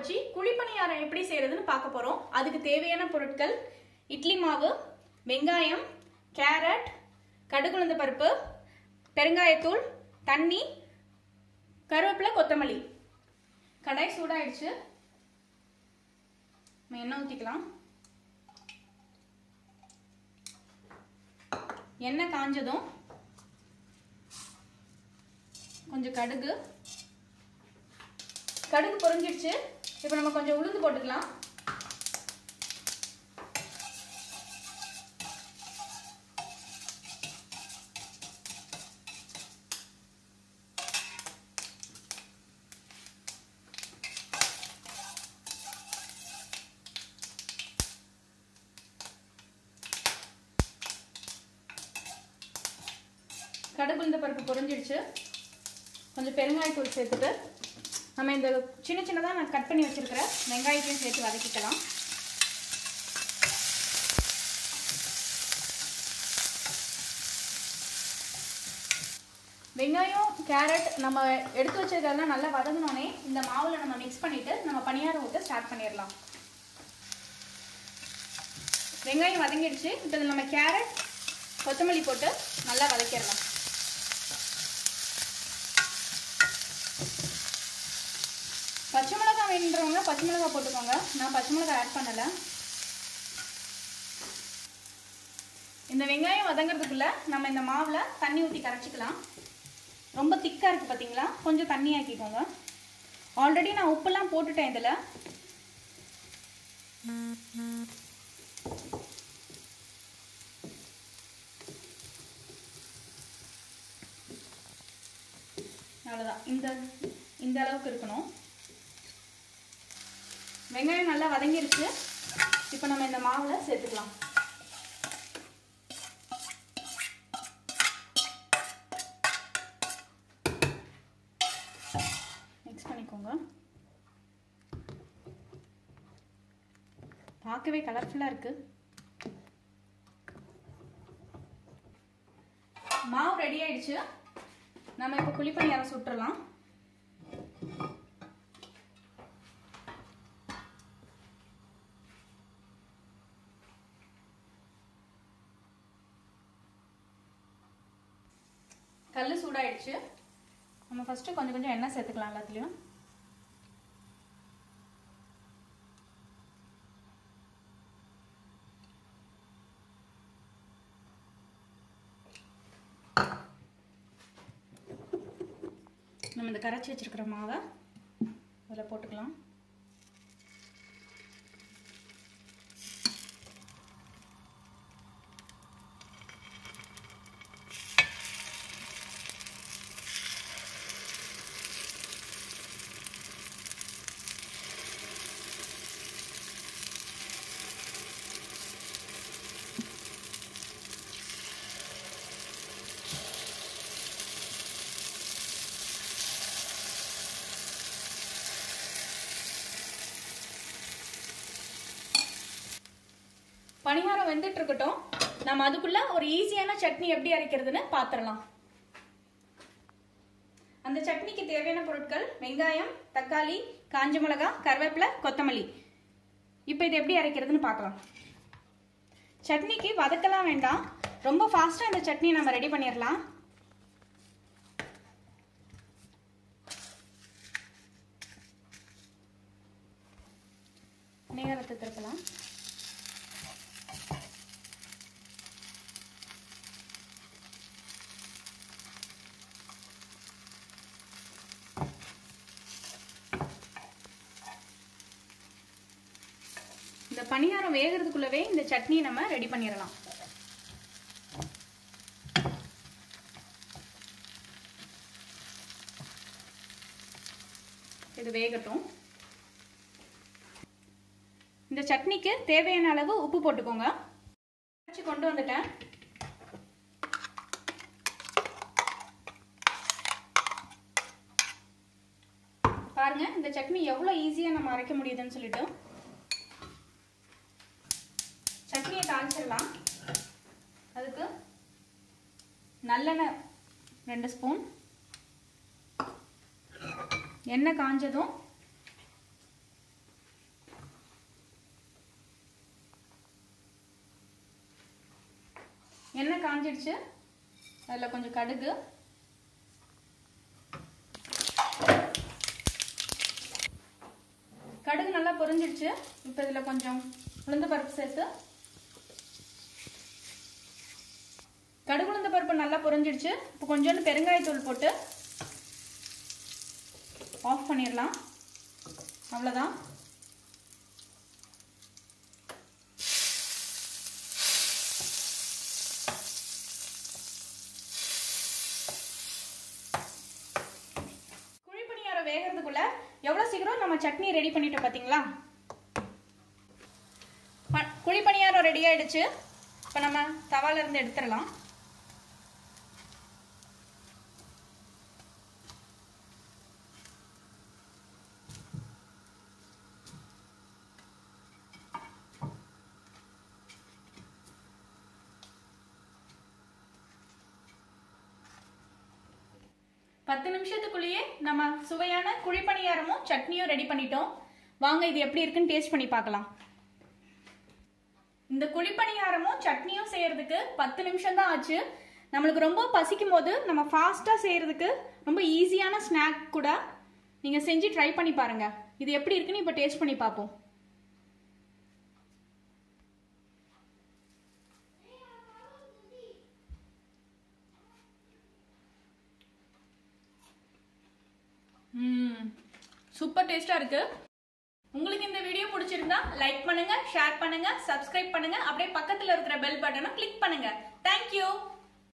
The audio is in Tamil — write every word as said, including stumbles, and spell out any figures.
வச்சு குழிப்பணியாரம் எப்படி செய்யறதுன்னு பார்க்க போறோம். அதுக்கு தேவையான பொருட்கள் இட்லி மாவு, வெங்காயம், கேரட், கடுகுளுந்த பருப்பு, பெருங்காயத்தூள், தண்ணி, கருவேப்பிலை, கொத்தமல்லி. கடாய் சூடாயிடுச்சு, நம்ம எண்ணெய் ஊற்றிக்கலாம். எண்ணெய் காஞ்சதும் கொஞ்சம் கடுகு கடுகு பொரிஞ்சிடுச்சு. இப்போ நம்ம கொஞ்சம் உளுந்து போட்டுக்கலாம். கடுகு உளுந்த பருப்பு பொரிஞ்சிடுச்சு. கொஞ்சம் பெருங்காயத்தூள் சேர்த்துட்டு நம்ம இந்த சின்ன சின்னதாக நான் கட் பண்ணி வச்சிருக்கிற வெங்காயத்தையும் சேர்த்து வதக்கிக்கலாம். வெங்காயம், கேரட் நம்ம எடுத்து வச்சிருக்கிறதெல்லாம் நல்லா வதங்கினோடனே இந்த மாவில் நம்ம மிக்ஸ் பண்ணிட்டு நம்ம பணியாரம் ஊற்ற ஸ்டார்ட் பண்ணிடலாம். வெங்காயம் வதங்கிடுச்சு. இப்போ இதில் நம்ம கேரட், கொத்தமல்லி போட்டு நல்லா வதக்கிடலாம். பச்சை மிளகாய் வேணுன்றவங்க பச்சை மிளகாய் போட்டுக்கோங்க. நான் பச்சை மிளகாய் ஆட் பண்ணலை. இந்த வெங்காயம் வதங்கிறதுக்குள்ள நம்ம இந்த மாவில் தண்ணி ஊற்றி கரைச்சிக்கலாம். ரொம்ப திக்காக இருக்குது பார்த்தீங்களா, கொஞ்சம் தண்ணி ஆக்கிக்கோங்க. ஆல்ரெடி நான் உப்புலாம் போட்டுட்டேன் இதில். அவ்வளோதான், இந்த இந்த அளவுக்கு இருக்கணும். வெங்காயம் நல்லா வதங்கிருச்சு. இப்போ நம்ம இந்த மாவில் சேர்த்துக்கலாம். மிக்ஸ் பண்ணிக்கோங்க. பார்க்கவே கலர்ஃபுல்லாக இருக்கு. மாவு ரெடி ஆயிடுச்சு. நம்ம இப்போ குழிப்பணியாரம் சுட்டுறலாம். கல் சூடாயிடுச்சு. நம்ம ஃபர்ஸ்ட் கொஞ்சம் கொஞ்சம் எண்ணெய் சேர்த்துக்கலாம் எல்லாத்துலயும். நம்ம இந்த கரைச்சி வச்சிருக்கிற மாவை அதில் போட்டுக்கலாம். பணியாரம் வெந்துட்டு இருக்கட்டும். நம்ம அதுக்குள்ள ஒரு ஈஸியான சட்னி எப்படி அரைக்கிறதுன்னு பாத்திரலாம். அந்த சட்னிக்கு தேவையான பொருட்கள் வெங்காயம், தக்காளி, காஞ்ச மிளகாய், கருவேப்பிலை, கொத்தமல்லி. இப்போ இது எப்படி அரைக்கிறதுன்னு பார்க்கலாம். சட்னிக்கு வதக்கலாம் வேண்டாம், ரொம்ப ஃபாஸ்டா இந்த சட்னி நம்ம ரெடி பண்ணிடலாம். நேரத்தை திருப்பலாம். இந்த பணியாரம் வேகிறதுக்குள்ளவே இந்த சட்னி நம்ம ரெடி பண்ணிடலாம். இது வேகட்டும். இந்த சட்னிக்கு தேவையான அளவு உப்பு போட்டுக்கோங்க. கொண்டு வந்துட்டேன். பாருங்க இந்த சட்னி எவ்வளவு ஈஸியா நம்ம அரைக்க முடியுதுன்னு சொல்லிட்டு. சட்னியை தாளிச்சிடலாம். அதுக்கு நல்லெண்ணெய் ரெண்டு ஸ்பூன், எண்ணெய் காஞ்சதும் எண்ணெய் காஞ்சிடுச்சு. அதில் கொஞ்சம் கடுகு, கடுகு நல்லா பொரிஞ்சிடுச்சு. இப்போ இதில் கொஞ்சம் உளுந்த பருப்பு சேர்த்து, கடுகு உளுந்த பருப்பு நல்லா பொரிஞ்சிடுச்சு. இப்போ கொஞ்சோண்டு பெருங்காயத்தூள் போட்டு ஆஃப் பண்ணிடலாம். அவ்வளோதான். குழிப்பணியாரம் வேகிறதுக்குள்ள எவ்வளோ சீக்கிரம் நம்ம சட்னி ரெடி பண்ணிட்டோம் பார்த்தீங்களா? குழிப்பணியாரம் ரெடி ஆயிடுச்சு. இப்போ நம்ம தவால இருந்து எடுத்துடலாம். பத்து நிமிஷத்துக்குள்ளேயே நம்ம சுவையான குழிப்பணியாரமும் சட்னியும் ரெடி பண்ணிட்டோம். வாங்க இது எப்படி இருக்குன்னு டேஸ்ட் பண்ணி பார்க்கலாம். இந்த குழிப்பணியாரமும் சட்னியும் செய்யறதுக்கு பத்து நிமிஷம் தான் ஆச்சு. நம்மளுக்கு ரொம்ப பசிக்கும் போது நம்ம ஃபாஸ்டா செய்யறதுக்கு ரொம்ப ஈஸியான ஸ்நாக் கூட. நீங்க செஞ்சு ட்ரை பண்ணி பாருங்க. இது எப்படி இருக்குன்னு இப்போ டேஸ்ட் பண்ணி பார்ப்போம். சூப்பர் டேஸ்டா இருக்கு. உங்களுக்கு இந்த வீடியோ பிடிச்சிருந்தா லைக் பண்ணுங்க, ஷேர் பண்ணுங்க, சப்ஸ்கிரைப் பண்ணுங்க. அப்படியே பக்கத்துல இருக்கிற பெல் பட்டனை கிளிக் பண்ணுங்க.